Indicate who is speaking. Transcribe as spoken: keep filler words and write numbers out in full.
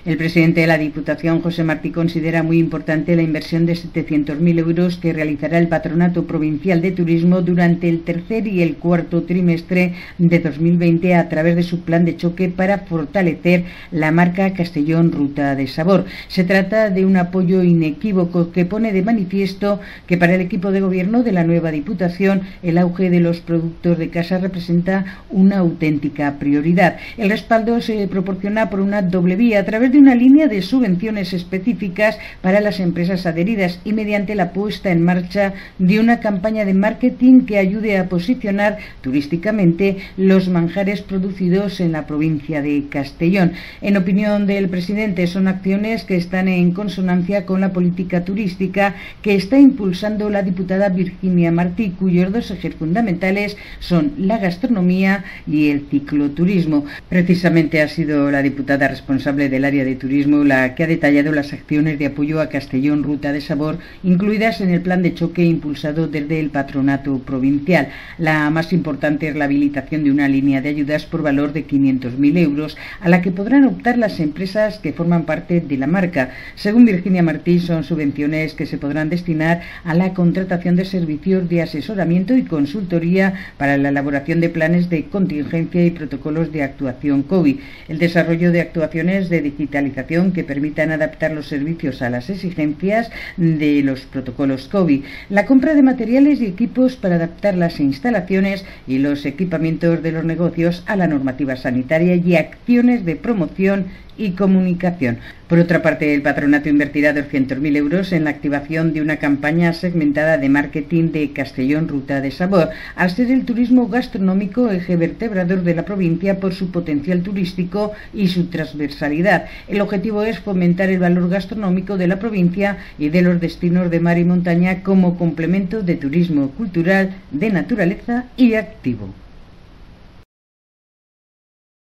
Speaker 1: El presidente de la Diputación, José Martí, considera muy importante la inversión de setecientos mil euros que realizará el Patronato Provincial de Turismo durante el tercer y el cuarto trimestre de dos mil veinte a través de su plan de choque para fortalecer la marca Castellón Ruta de Sabor. Se trata de un apoyo inequívoco que pone de manifiesto que para el equipo de gobierno de la nueva Diputación el auge de los productos de casa representa una auténtica prioridad. El respaldo se proporciona por una doble vía a través de una línea de subvenciones específicas para las empresas adheridas y mediante la puesta en marcha de una campaña de marketing que ayude a posicionar turísticamente los manjares producidos en la provincia de Castellón. En opinión del presidente, son acciones que están en consonancia con la política turística que está impulsando la diputada Virginia Martí, cuyos dos ejes fundamentales son la gastronomía y el cicloturismo. Precisamente ha sido la diputada responsable del área de turismo la que ha detallado las acciones de apoyo a Castellón Ruta de Sabor incluidas en el plan de choque impulsado desde el Patronato Provincial. La más importante es la habilitación de una línea de ayudas por valor de quinientos mil euros a la que podrán optar las empresas que forman parte de la marca. Según Virginia Martí, son subvenciones que se podrán destinar a la contratación de servicios de asesoramiento y consultoría para la elaboración de planes de contingencia y protocolos de actuación COVID, el desarrollo de actuaciones de digitalización que permitan adaptar los servicios a las exigencias de los protocolos COVID, la compra de materiales y equipos para adaptar las instalaciones y los equipamientos de los negocios a la normativa sanitaria y acciones de promoción y comunicación. Por otra parte, el patronato invertirá doscientos mil euros en la activación de una campaña segmentada de marketing de Castellón Ruta de Sabor, al ser el turismo gastronómico eje vertebrador de la provincia por su potencial turístico y su transversalidad. El objetivo es fomentar el valor gastronómico de la provincia y de los destinos de mar y montaña como complemento de turismo cultural, de naturaleza y activo.